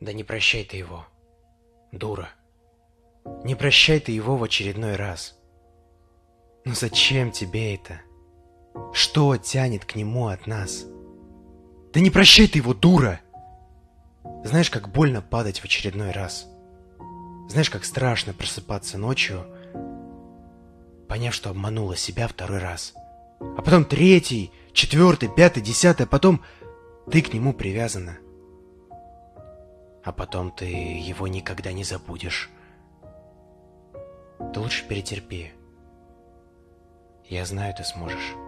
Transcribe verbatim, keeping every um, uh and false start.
Да не прощай ты его, дура. Не прощай ты его в очередной раз. Ну зачем тебе это? Что тянет к нему от нас? Да не прощай ты его, дура! Знаешь, как больно падать в очередной раз? Знаешь, как страшно просыпаться ночью, поняв, что обманула себя второй раз? А потом третий, четвертый, пятый, десятый, а потом ты к нему привязана. А потом ты его никогда не забудешь. Ты лучше перетерпи. Я знаю, ты сможешь.